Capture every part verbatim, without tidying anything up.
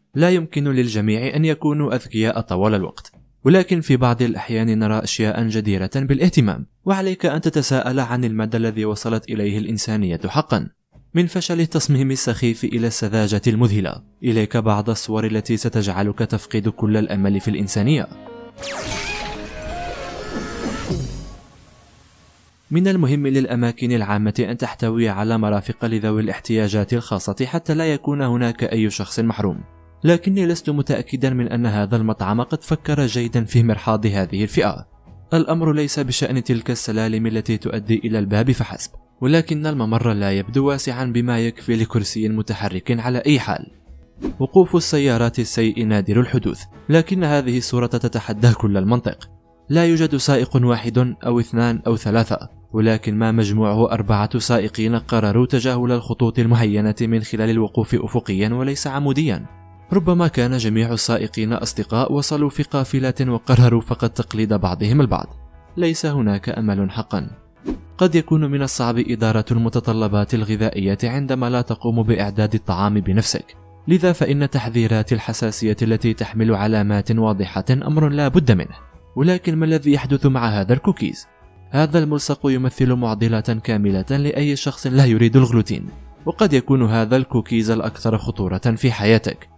لا يمكن للجميع أن يكونوا أذكياء طوال الوقت، ولكن في بعض الأحيان نرى أشياء جديرة بالاهتمام، وعليك أن تتساءل عن المدى الذي وصلت إليه الإنسانية حقا. من فشل التصميم السخيف إلى السذاجة المذهلة، إليك بعض الصور التي ستجعلك تفقد كل الأمل في الإنسانية. من المهم للأماكن العامة أن تحتوي على مرافق لذوي الاحتياجات الخاصة حتى لا يكون هناك أي شخص محروم، لكني لست متأكدا من أن هذا المطعم قد فكر جيدا في مرحاض هذه الفئة. الأمر ليس بشأن تلك السلالم التي تؤدي إلى الباب فحسب، ولكن الممر لا يبدو واسعا بما يكفي لكرسي متحرك على أي حال. وقوف السيارات السيء نادر الحدوث، لكن هذه الصورة تتحدى كل المنطق. لا يوجد سائق واحد أو اثنان أو ثلاثة، ولكن ما مجموعه أربعة سائقين قرروا تجاهل الخطوط المهينة من خلال الوقوف أفقيا وليس عموديا. ربما كان جميع السائقين أصدقاء وصلوا في قافلة وقرروا فقط تقليد بعضهم البعض. ليس هناك أمل حقا. قد يكون من الصعب إدارة المتطلبات الغذائية عندما لا تقوم بإعداد الطعام بنفسك، لذا فإن تحذيرات الحساسية التي تحمل علامات واضحة أمر لا بد منه. ولكن ما الذي يحدث مع هذا الكوكيز؟ هذا الملصق يمثل معضلة كاملة لأي شخص لا يريد الغلوتين، وقد يكون هذا الكوكيز الأكثر خطورة في حياتك.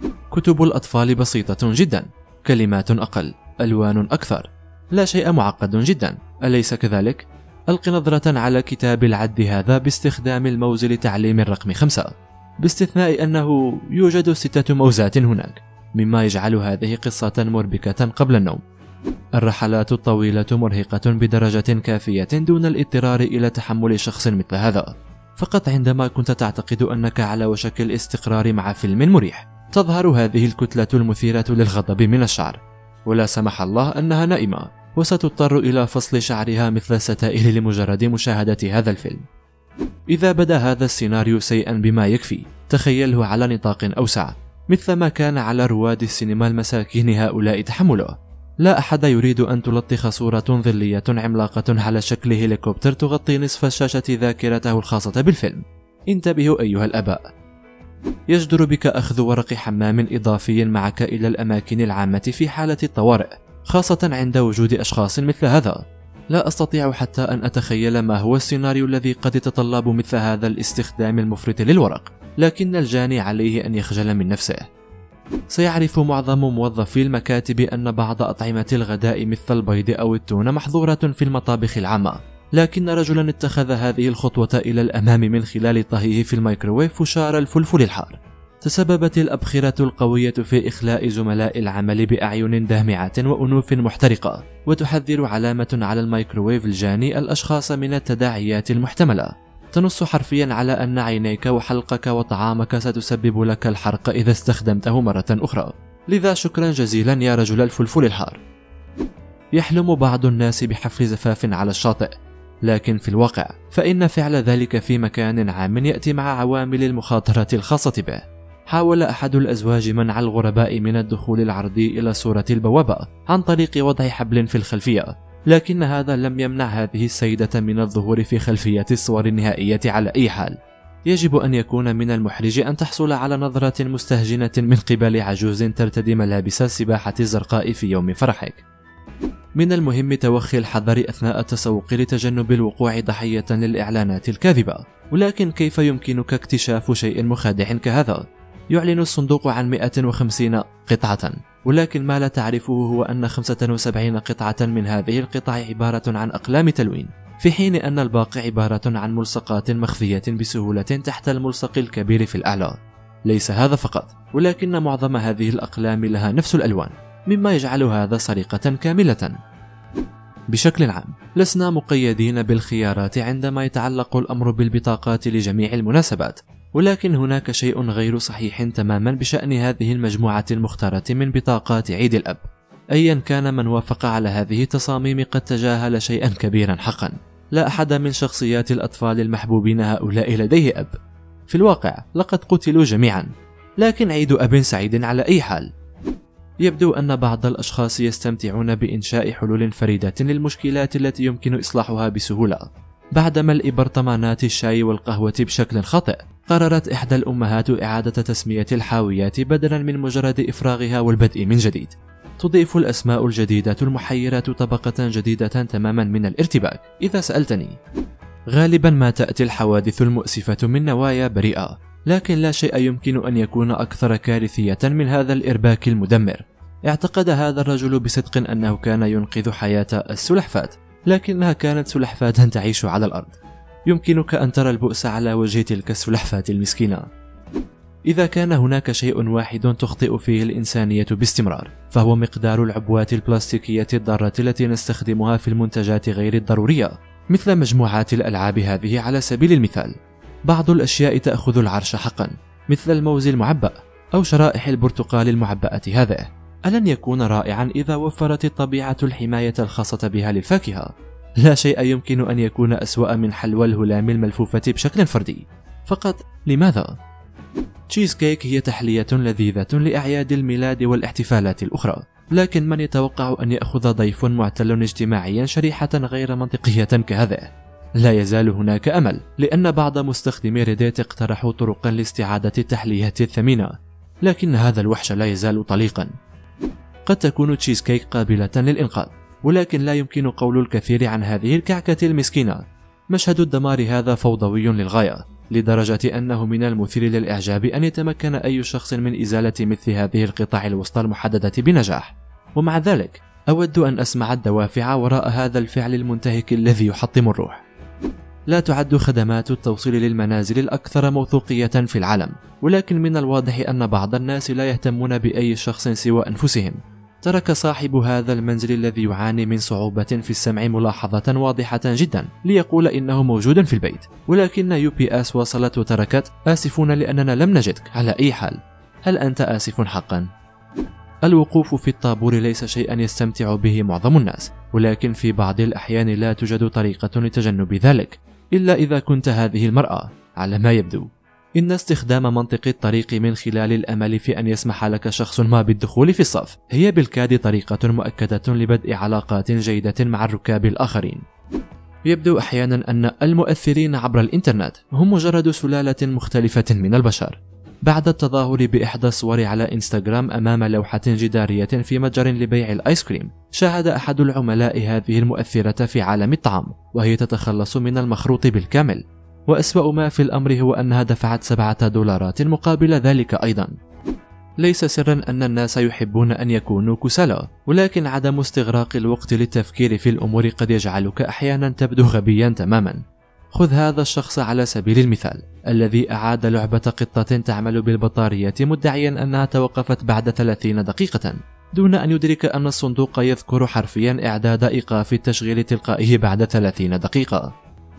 كتب الأطفال بسيطة جدا، كلمات أقل، ألوان أكثر، لا شيء معقد جدا، أليس كذلك؟ ألق نظرة على كتاب العد هذا باستخدام الموز لتعليم الرقم خمسة، باستثناء أنه يوجد ستة موزات هناك، مما يجعل هذه قصة مربكة قبل النوم. الرحلات الطويلة مرهقة بدرجة كافية دون الاضطرار إلى تحمل شخص مثل هذا. فقط عندما كنت تعتقد أنك على وشك الاستقرار مع فيلم مريح، تظهر هذه الكتلة المثيرة للغضب من الشعر، ولا سمح الله أنها نائمة وستضطر إلى فصل شعرها مثل الستائر لمجرد مشاهدة هذا الفيلم. إذا بدا هذا السيناريو سيئا بما يكفي، تخيله على نطاق أوسع، مثل ما كان على رواد السينما المساكين هؤلاء تحمله. لا أحد يريد أن تلطخ صورة ظلية عملاقة على شكل هليكوبتر تغطي نصف الشاشة ذاكرته الخاصة بالفيلم. انتبهوا أيها الآباء. يجدر بك أخذ ورق حمام إضافي معك إلى الأماكن العامة في حالة الطوارئ، خاصة عند وجود أشخاص مثل هذا. لا أستطيع حتى أن أتخيل ما هو السيناريو الذي قد يتطلب مثل هذا الاستخدام المفرط للورق، لكن الجاني عليه أن يخجل من نفسه. سيعرف معظم موظفي المكاتب أن بعض أطعمة الغداء مثل البيض أو التونة محظورة في المطابخ العامة، لكن رجلا اتخذ هذه الخطوة إلى الأمام من خلال طهيه في الميكروويف فشار الفلفل الحار. تسببت الأبخرة القوية في إخلاء زملاء العمل بأعين دامعة وأنوف محترقة، وتحذر علامة على الميكروويف الجاني الأشخاص من التداعيات المحتملة. تنص حرفيا على أن عينيك وحلقك وطعامك ستسبب لك الحرق إذا استخدمته مرة أخرى. لذا شكرا جزيلا يا رجل الفلفل الحار. يحلم بعض الناس بحفل زفاف على الشاطئ، لكن في الواقع فإن فعل ذلك في مكان عام يأتي مع عوامل المخاطرة الخاصة به. حاول أحد الأزواج منع الغرباء من الدخول العرضي إلى صورة البوابة عن طريق وضع حبل في الخلفية، لكن هذا لم يمنع هذه السيدة من الظهور في خلفية الصور النهائية على أي حال. يجب أن يكون من المحرج أن تحصل على نظرة مستهجنة من قبل عجوز ترتدي ملابس السباحة الزرقاء في يوم فرحك. من المهم توخي الحذر أثناء التسوق لتجنب الوقوع ضحية للإعلانات الكاذبة، ولكن كيف يمكنك اكتشاف شيء مخادع كهذا؟ يعلن الصندوق عن مئة وخمسين قطعة، ولكن ما لا تعرفه هو أن خمسة وسبعين قطعة من هذه القطع عبارة عن أقلام تلوين، في حين أن الباقي عبارة عن ملصقات مخفية بسهولة تحت الملصق الكبير في الأعلى. ليس هذا فقط، ولكن معظم هذه الأقلام لها نفس الألوان، مما يجعل هذا سرقة كاملة. بشكل عام لسنا مقيدين بالخيارات عندما يتعلق الأمر بالبطاقات لجميع المناسبات، ولكن هناك شيء غير صحيح تماما بشأن هذه المجموعة المختارة من بطاقات عيد الأب. أيا كان من وافق على هذه التصاميم قد تجاهل شيئا كبيرا حقا. لا أحد من شخصيات الأطفال المحبوبين هؤلاء لديه أب. في الواقع لقد قتلوا جميعا، لكن عيد أب سعيد على أي حال. يبدو أن بعض الأشخاص يستمتعون بإنشاء حلول فريدة للمشكلات التي يمكن إصلاحها بسهولة، بعد ملء برطمانات الشاي والقهوة بشكل خاطئ، قررت إحدى الأمهات إعادة تسمية الحاويات بدلا من مجرد إفراغها والبدء من جديد. تضيف الأسماء الجديدة المحيرة طبقة جديدة تماما من الارتباك. إذا سألتني، غالبا ما تأتي الحوادث المؤسفة من نوايا بريئة، لكن لا شيء يمكن أن يكون أكثر كارثية من هذا الإرباك المدمر. اعتقد هذا الرجل بصدق أنه كان ينقذ حياة السلحفاة، لكنها كانت سلحفاة تعيش على الأرض. يمكنك أن ترى البؤس على وجه تلك السلحفاة المسكينة. إذا كان هناك شيء واحد تخطئ فيه الإنسانية باستمرار، فهو مقدار العبوات البلاستيكية الضارة التي نستخدمها في المنتجات غير الضرورية، مثل مجموعات الألعاب هذه على سبيل المثال. بعض الأشياء تأخذ العرش حقا، مثل الموز المعبأ أو شرائح البرتقال المعبأة هذه. ألن يكون رائعا إذا وفرت الطبيعة الحماية الخاصة بها للفاكهة؟ لا شيء يمكن أن يكون أسوأ من حلوى الهلام الملفوفة بشكل فردي. فقط لماذا؟ تشيز كيك هي تحلية لذيذة لأعياد الميلاد والاحتفالات الأخرى، لكن من يتوقع أن يأخذ ضيف معتل اجتماعيا شريحة غير منطقية كهذه؟ لا يزال هناك أمل، لأن بعض مستخدمي ريديت اقترحوا طرقا لاستعادة التحلية الثمينة، لكن هذا الوحش لا يزال طليقا. قد تكون تشيز كيك قابلة للإنقاذ، ولكن لا يمكن قول الكثير عن هذه الكعكة المسكينة. مشهد الدمار هذا فوضوي للغاية، لدرجة أنه من المثير للإعجاب أن يتمكن أي شخص من إزالة مثل هذه القطع الوسطى المحددة بنجاح. ومع ذلك أود أن أسمع الدوافع وراء هذا الفعل المنتهك الذي يحطم الروح. لا تعد خدمات التوصيل للمنازل الأكثر موثوقية في العالم، ولكن من الواضح أن بعض الناس لا يهتمون بأي شخص سوى أنفسهم. ترك صاحب هذا المنزل الذي يعاني من صعوبة في السمع ملاحظة واضحة جدا ليقول إنه موجود في البيت، ولكن يو بي اس وصلت وتركت: آسفون لأننا لم نجدك. على أي حال، هل أنت آسف حقا؟ الوقوف في الطابور ليس شيئا يستمتع به معظم الناس، ولكن في بعض الأحيان لا توجد طريقة لتجنب ذلك إلا إذا كنت هذه المرأة. على ما يبدو إن استخدام منطق الطريق من خلال الأمل في أن يسمح لك شخص ما بالدخول في الصف هي بالكاد طريقة مؤكدة لبدء علاقات جيدة مع الركاب الآخرين. يبدو أحيانا أن المؤثرين عبر الإنترنت هم مجرد سلالة مختلفة من البشر. بعد التظاهر بإحدى الصور على إنستغرام أمام لوحة جدارية في متجر لبيع الآيس كريم، شاهد أحد العملاء هذه المؤثرة في عالم الطعام وهي تتخلص من المخروط بالكامل، وأسوأ ما في الأمر هو أنها دفعت سبعة دولارات مقابل ذلك أيضا. ليس سرا أن الناس يحبون أن يكونوا كسالى، ولكن عدم استغراق الوقت للتفكير في الأمور قد يجعلك أحيانا تبدو غبيا تماما. خذ هذا الشخص على سبيل المثال الذي أعاد لعبة قطة تعمل بالبطارية مدعيا أنها توقفت بعد ثلاثين دقيقة، دون أن يدرك أن الصندوق يذكر حرفيا إعداد إيقاف التشغيل التلقائي بعد ثلاثين دقيقة.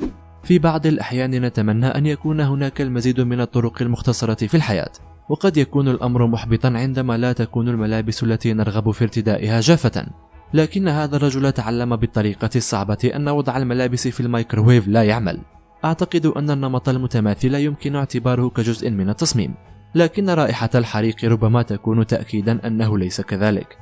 في بعض الأحيان نتمنى أن يكون هناك المزيد من الطرق المختصرة في الحياة، وقد يكون الأمر محبطا عندما لا تكون الملابس التي نرغب في ارتدائها جافة، لكن هذا الرجل تعلم بالطريقة الصعبة أن وضع الملابس في الميكروويف لا يعمل. أعتقد أن النمط المتماثل يمكن اعتباره كجزء من التصميم، لكن رائحة الحريق ربما تكون تأكيدا أنه ليس كذلك.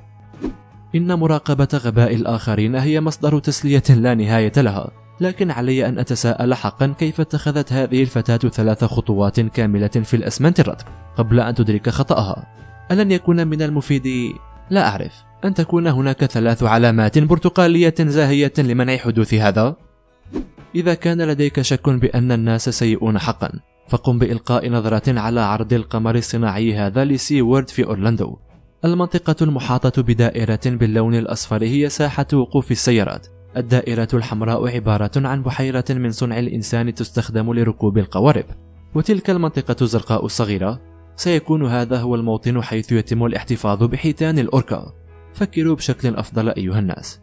إن مراقبة غباء الآخرين هي مصدر تسلية لا نهاية لها، لكن علي أن أتساءل حقا كيف اتخذت هذه الفتاة ثلاث خطوات كاملة في الأسمنت الرطب قبل أن تدرك خطأها؟ ألن يكون من المفيد، لا أعرف، أن تكون هناك ثلاث علامات برتقالية زاهية لمنع حدوث هذا؟ إذا كان لديك شك بأن الناس سيئون حقا، فقم بإلقاء نظرة على عرض القمر الصناعي هذا لسي وورد في أورلاندو. المنطقة المحاطة بدائرة باللون الأصفر هي ساحة وقوف السيارات. الدائرة الحمراء عبارة عن بحيرة من صنع الإنسان تستخدم لركوب القوارب، وتلك المنطقة الزرقاء الصغيرة سيكون هذا هو الموطن حيث يتم الاحتفاظ بحيتان الأوركا. فكروا بشكل أفضل أيها الناس.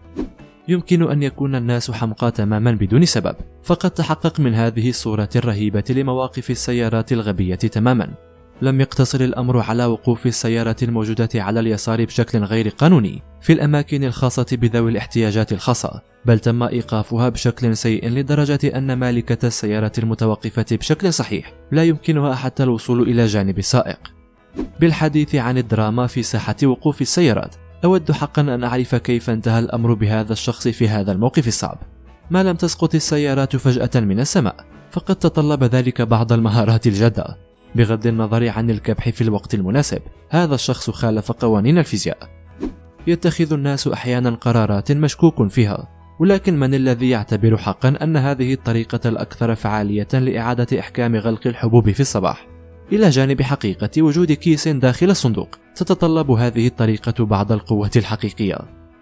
يمكن أن يكون الناس حمقى تماما بدون سبب، فقد تحقق من هذه الصورة الرهيبة لمواقف السيارات الغبية تماما. لم يقتصر الأمر على وقوف السيارة الموجودة على اليسار بشكل غير قانوني في الأماكن الخاصة بذوي الاحتياجات الخاصة، بل تم إيقافها بشكل سيء لدرجة أن مالكة السيارة المتوقفة بشكل صحيح لا يمكنها حتى الوصول إلى جانب السائق. بالحديث عن الدراما في ساحة وقوف السيارات، أود حقا أن أعرف كيف انتهى الأمر بهذا الشخص في هذا الموقف الصعب. ما لم تسقط السيارات فجأة من السماء، فقد تطلب ذلك بعض المهارات الجادة. بغض النظر عن الكبح في الوقت المناسب، هذا الشخص خالف قوانين الفيزياء. يتخذ الناس أحيانا قرارات مشكوك فيها، ولكن من الذي يعتبر حقا أن هذه الطريقة الأكثر فعالية لإعادة إحكام غلق الحبوب في الصباح؟ إلى جانب حقيقة وجود كيس داخل الصندوق، تتطلب هذه الطريقة بعض القوة الحقيقية.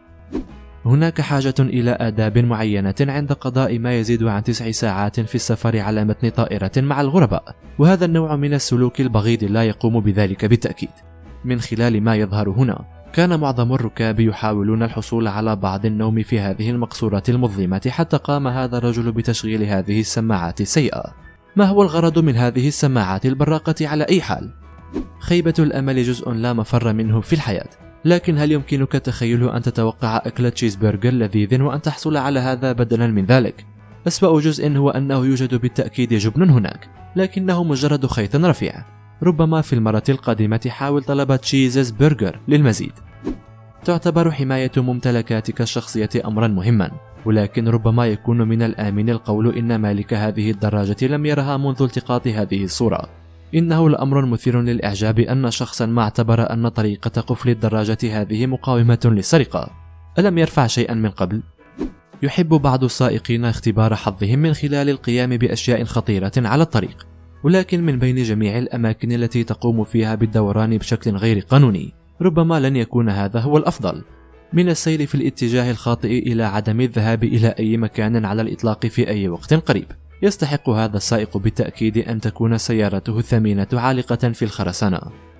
هناك حاجة إلى آداب معينة عند قضاء ما يزيد عن تسع ساعات في السفر على متن طائرة مع الغرباء، وهذا النوع من السلوك البغيض لا يقوم بذلك بالتأكيد. من خلال ما يظهر هنا، كان معظم الركاب يحاولون الحصول على بعض النوم في هذه المقصورة المظلمة، حتى قام هذا الرجل بتشغيل هذه السماعات السيئة. ما هو الغرض من هذه السماعات البراقة على أي حال؟ خيبة الأمل جزء لا مفر منه في الحياة، لكن هل يمكنك تخيل أن تتوقع أكلة تشيزبرجر لذيذ وأن تحصل على هذا بدلا من ذلك؟ أسوأ جزء هو أنه يوجد بالتأكيد جبن هناك، لكنه مجرد خيط رفيع. ربما في المرة القادمة حاول طلب تشيزز برجر للمزيد. تعتبر حماية ممتلكاتك الشخصية أمرا مهما، ولكن ربما يكون من الآمن القول إن مالك هذه الدراجة لم يرها منذ التقاط هذه الصورة. إنه لأمر مثير للإعجاب أن شخصا ما اعتبر أن طريقة قفل الدراجة هذه مقاومة للسرقة. ألم يرفع شيئا من قبل؟ يحب بعض السائقين اختبار حظهم من خلال القيام بأشياء خطيرة على الطريق، ولكن من بين جميع الأماكن التي تقوم فيها بالدوران بشكل غير قانوني، ربما لن يكون هذا هو الأفضل. من السير في الاتجاه الخاطئ إلى عدم الذهاب إلى أي مكان على الإطلاق في أي وقت قريب. يستحق هذا السائق بالتأكيد أن تكون سيارته الثمينة عالقة في الخرسانة.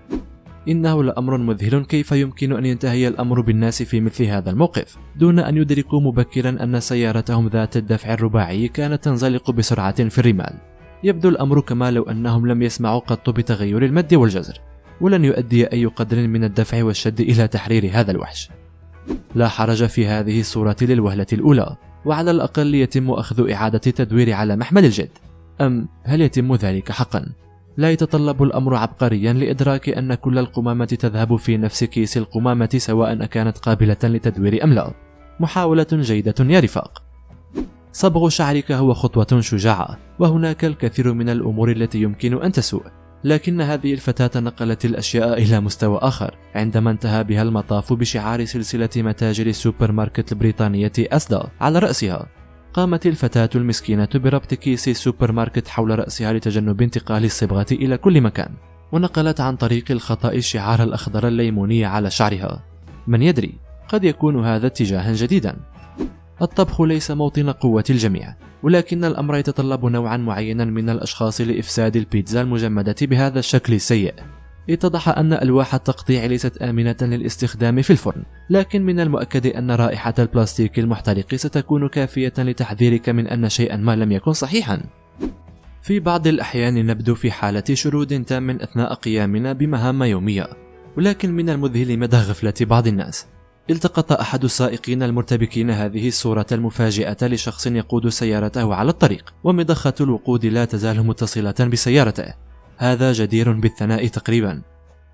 إنه لأمر مذهل كيف يمكن أن ينتهي الأمر بالناس في مثل هذا الموقف دون أن يدركوا مبكرا أن سيارتهم ذات الدفع الرباعي كانت تنزلق بسرعة في الرمال. يبدو الأمر كما لو أنهم لم يسمعوا قط بتغير المد والجزر، ولن يؤدي أي قدر من الدفع والشد إلى تحرير هذا الوحش. لا حرج في هذه الصورة للوهلة الأولى، وعلى الأقل يتم أخذ إعادة التدوير على محمل الجد. أم هل يتم ذلك حقا؟ لا يتطلب الأمر عبقريا لإدراك أن كل القمامة تذهب في نفس كيس القمامة سواء كانت قابلة لتدوير أم لا. محاولة جيدة يا رفاق. صبغ شعرك هو خطوة شجاعة، وهناك الكثير من الأمور التي يمكن أن تسوء، لكن هذه الفتاة نقلت الأشياء إلى مستوى آخر عندما انتهى بها المطاف بشعار سلسلة متاجر السوبر ماركت البريطانية أسدا على رأسها. قامت الفتاة المسكينة بربط كيس السوبر ماركت حول رأسها لتجنب انتقال الصبغة إلى كل مكان، ونقلت عن طريق الخطأ الشعار الأخضر الليموني على شعرها. من يدري، قد يكون هذا اتجاها جديدا. الطبخ ليس موطن قوة الجميع، ولكن الأمر يتطلب نوعا معينا من الأشخاص لإفساد البيتزا المجمدة بهذا الشكل السيء. اتضح أن ألواح التقطيع ليست آمنة للاستخدام في الفرن، لكن من المؤكد أن رائحة البلاستيك المحترق ستكون كافية لتحذيرك من أن شيئا ما لم يكن صحيحا. في بعض الأحيان نبدو في حالة شرود تام أثناء قيامنا بمهام يومية، ولكن من المذهل مدى غفلة بعض الناس. التقط أحد السائقين المرتبكين هذه الصورة المفاجئة لشخص يقود سيارته على الطريق، ومضخة الوقود لا تزال متصلة بسيارته. هذا جدير بالثناء تقريبا.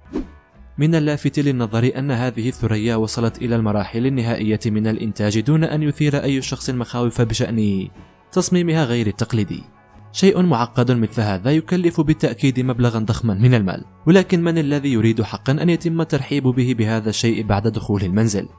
من اللافت للنظر أن هذه الثريا وصلت إلى المراحل النهائية من الإنتاج دون أن يثير أي شخص مخاوف بشأن تصميمها غير التقليدي. شيء معقد مثل هذا يكلف بالتأكيد مبلغا ضخما من المال، ولكن من الذي يريد حقا أن يتم الترحيب به بهذا الشيء بعد دخول المنزل؟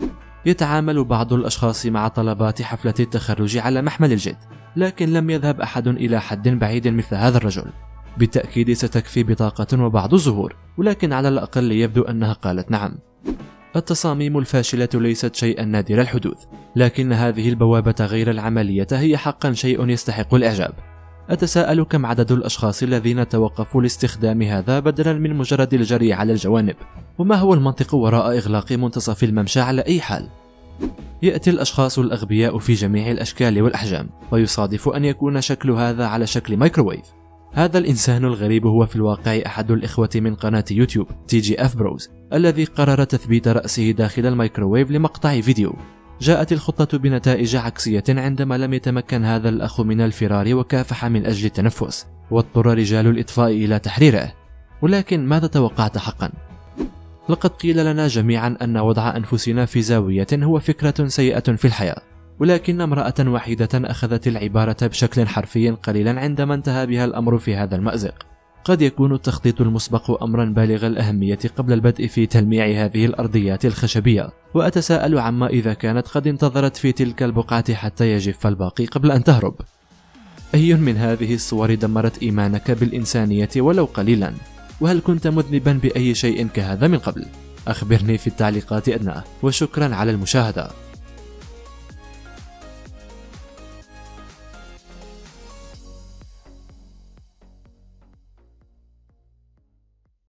يتعامل بعض الأشخاص مع طلبات حفلة التخرج على محمل الجد، لكن لم يذهب أحد إلى حد بعيد مثل هذا الرجل. بالتأكيد ستكفي بطاقة وبعض الزهور، ولكن على الأقل يبدو أنها قالت نعم. التصاميم الفاشلة ليست شيئا نادر الحدوث، لكن هذه البوابة غير العملية هي حقا شيء يستحق الإعجاب. أتساءل كم عدد الأشخاص الذين توقفوا لاستخدام هذا بدلا من مجرد الجري على الجوانب؟ وما هو المنطق وراء إغلاق منتصف الممشى على أي حال؟ يأتي الأشخاص الأغبياء في جميع الأشكال والأحجام، ويصادف أن يكون شكل هذا على شكل مايكروويف. هذا الإنسان الغريب هو في الواقع أحد الإخوة من قناة يوتيوب تي جي اف بروز، الذي قرر تثبيت رأسه داخل الميكروويف لمقطع فيديو. جاءت الخطة بنتائج عكسية عندما لم يتمكن هذا الأخ من الفرار وكافح من أجل التنفس، واضطر رجال الإطفاء إلى تحريره. ولكن ماذا توقعت حقا؟ لقد قيل لنا جميعا أن وضع أنفسنا في زاوية هو فكرة سيئة في الحياة، ولكن امرأة وحيدة أخذت العبارة بشكل حرفي قليلا عندما انتهى بها الأمر في هذا المأزق. قد يكون التخطيط المسبق أمرا بالغ الأهمية قبل البدء في تلميع هذه الأرضيات الخشبية، وأتساءل عما إذا كانت قد انتظرت في تلك البقعة حتى يجف الباقي قبل أن تهرب. أي من هذه الصور دمرت إيمانك بالإنسانية ولو قليلا؟ وهل كنت مذنبا بأي شيء كهذا من قبل؟ أخبرني في التعليقات أدناه، وشكرا على المشاهدة.